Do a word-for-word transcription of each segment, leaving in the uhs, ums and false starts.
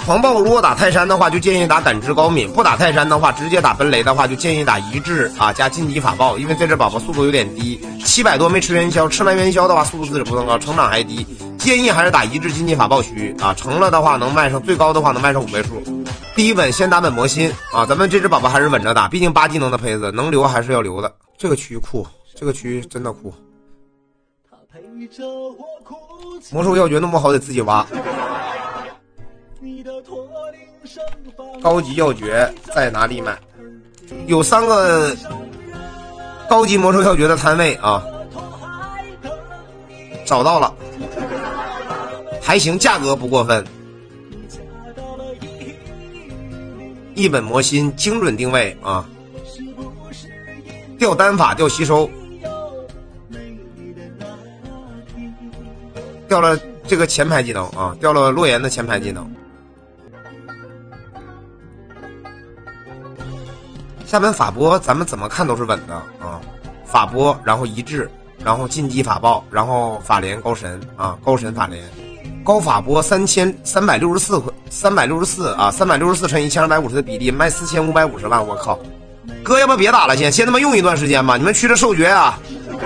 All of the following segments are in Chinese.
狂暴如果打泰山的话，就建议打感知高敏；不打泰山的话，直接打奔雷的话，就建议打一致啊加晋级法爆，因为这只宝宝速度有点低，七百多没吃元宵，吃完元宵的话速度自己不能高，成长还低，建议还是打一致晋级法爆虚啊，成了的话能卖上最高的话能卖上五位数。第一本先打本魔心啊，咱们这只宝宝还是稳着打，毕竟八技能的胚子能留还是要留的。这个区酷，这个区真的酷。魔兽要诀弄不好得自己挖。高级要诀在哪里买？有三个高级魔兽要诀的摊位啊，找到了，还行，价格不过分。一本魔心精准定位啊，掉单法掉吸收，掉了这个前排技能啊，掉了洛言的前排技能。下本法波咱们怎么看都是稳的啊，法波然后一致，然后晋级法爆，然后法莲高神啊，高神法莲，高法波三千三百六十四三百六十四啊，三百六十四乘一千二百五十的比例卖四千五百五十万，我靠！哥要不别打了，先先他妈用一段时间吧，你们去这授决啊，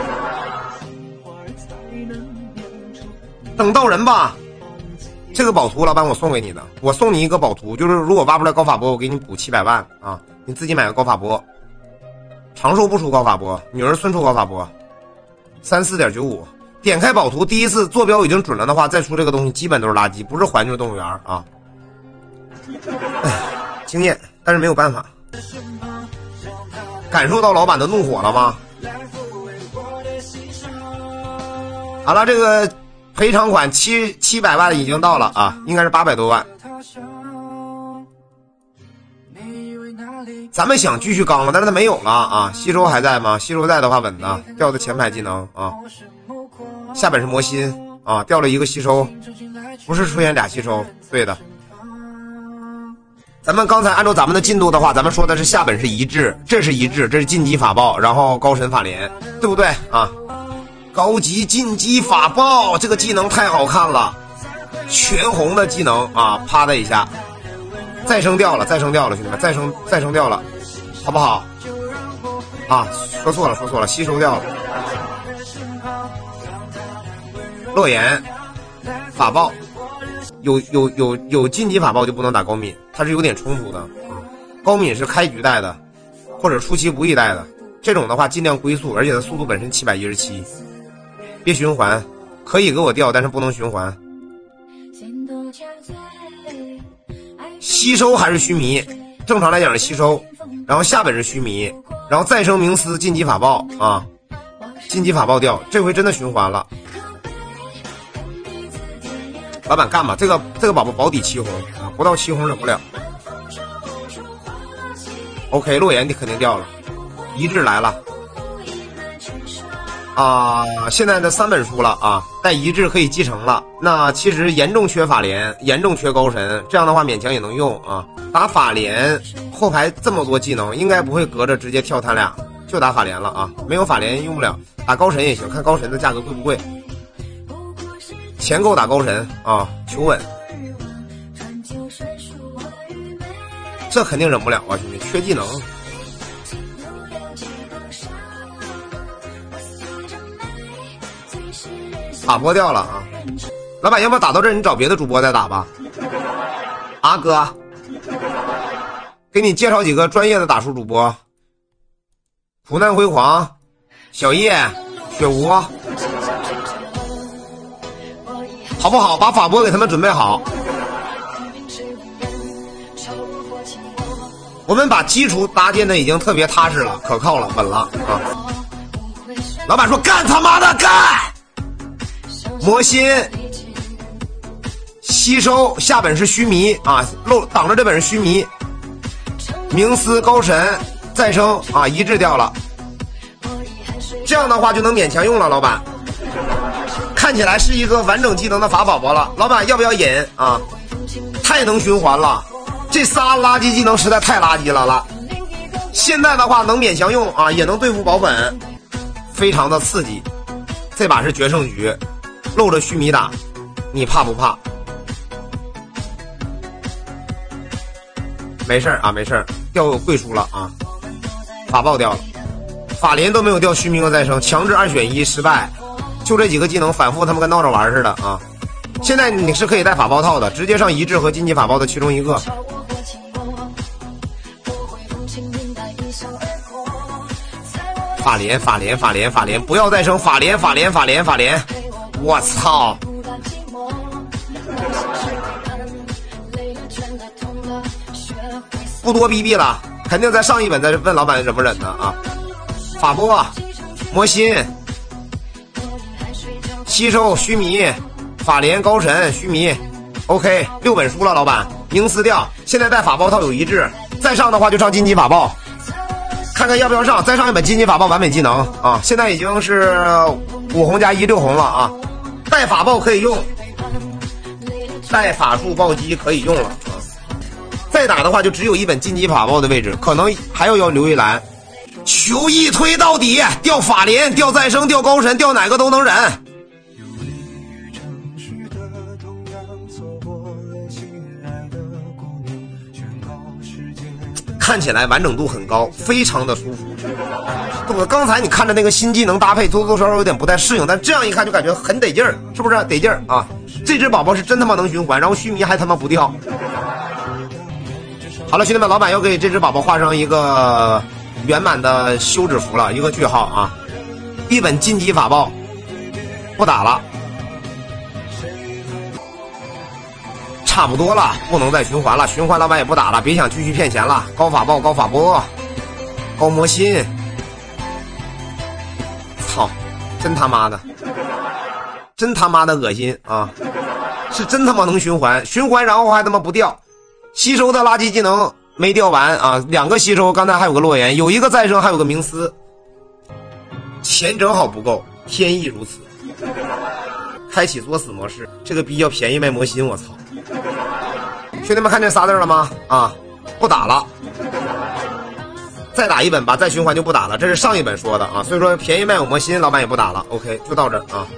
等到人吧。这个宝图老板我送给你的，我送你一个宝图，就是如果挖不出来高法波，我给你补七百万啊。你自己买个高法波，长寿不出高法波，女儿孙出高法波，三四点九五。点开宝图，第一次坐标已经准了的话，再出这个东西基本都是垃圾，不是环就是动物园啊。经验，但是没有办法。感受到老板的怒火了吗？好了，这个赔偿款七七百万已经到了啊，应该是八百多万。咱们想继续刚了，但是他没有了啊。吸收还在吗？吸收在的话稳的，掉的前排技能啊。下本是魔心啊，掉了一个吸收，不是出现俩吸收，对的。咱们刚才按照咱们的进度的话，咱们说的是下本是一致，这是一致，这是晋级法爆，然后高神法莲，对不对啊？高级晋级法爆这个技能太好看了，全红的技能啊，啪的一下。再生掉了，再生掉了，兄弟们，再生再生掉了，好不好？啊，说错了，说错了，吸收掉了。洛言，法爆，有有有有晋级法爆就不能打高敏，它是有点冲突的。高敏是开局带的，或者出其不意带的，这种的话尽量龟速，而且它速度本身七百一十七，别循环，可以给我掉，但是不能循环。吸收还是须弥，正常来讲是吸收，然后下本是须弥，然后再生冥思晋级法爆啊，晋级法爆掉，这回真的循环了。老板干吧，这个这个宝宝保底七红啊，不到七红忍不了。OK， 洛言你肯定掉了，一致来了啊！现在的三本书了啊，带一致可以继承了。那其实严重缺法莲，严重缺高神，这样的话勉强也能用啊。打法莲后排这么多技能，应该不会隔着直接跳他俩，就打法莲了啊。没有法莲用不了，打高神也行，看高神的价格贵不贵。钱够打高神啊，求稳。这肯定忍不了啊，兄弟，缺技能。法波掉了啊！老板，要不要打到这儿？你找别的主播再打吧。啊哥，给你介绍几个专业的打书主播：苦难辉煌、小叶、雪无，好不好？把法波给他们准备好。我们把基础搭建的已经特别踏实了，可靠了，稳了啊！老板说：“干他妈的干！”魔心吸收下本是须弥啊，漏挡着这本是须弥，冥思高神再生啊，一致掉了，这样的话就能勉强用了。老板看起来是一个完整技能的法宝宝了，老板要不要引啊？太能循环了，这仨垃圾技能实在太垃圾了了。现在的话能勉强用啊，也能对付保本，非常的刺激。这把是决胜局。露着须弥打，你怕不怕？ 没事啊，没事掉贵书了啊，法爆掉了，法林都没有掉虚弥和再生，强制二选一失败，就这几个技能反复他们跟闹着玩似的啊。现在你是可以带法爆套的，直接上一致和晋级法爆的其中一个。法莲法莲法莲法莲，不要再生法莲法莲法莲法莲，我操！不多逼逼了，肯定在上一本再问老板忍不忍呢啊！法波、魔心、吸收须弥、法莲、高神、须弥 ，OK， 六本书了，老板，冥思掉，现在带法爆套有一致，再上的话就上金级法爆。看看要不要上，再上一本金级法爆完美技能啊！现在已经是五红加一六红了啊，带法爆可以用，带法术暴击可以用了啊！再打的话就只有一本金级法爆的位置，可能还要要留一栏，求一推到底，掉法莲，掉再生，掉高神，掉哪个都能忍。看起来完整度很高，非常的舒服。我刚才你看着那个新技能搭配，多多少少有点不太适应，但这样一看就感觉很得劲儿，是不是得劲儿啊？这只宝宝是真他妈能循环，然后须弥还他妈不掉。好了，兄弟们，老板要给这只宝宝画上一个圆满的休止符了，一个句号啊！一本晋级法爆，不打了。差不多了，不能再循环了，循环老板也不打了，别想继续骗钱了。高法爆，高法波，高魔心，操，真他妈的，真他妈的恶心啊！是真他妈能循环，循环然后还他妈不掉，吸收的垃圾技能没掉完啊，两个吸收，刚才还有个洛言，有一个再生，还有个冥思，钱正好不够，天意如此。开启作死模式，这个逼要便宜卖魔心，我操！兄弟们看见仨字了吗？啊，不打了，再打一本吧，再循环就不打了。这是上一本说的啊，所以说便宜卖我魔心，老板也不打了。OK， 就到这啊。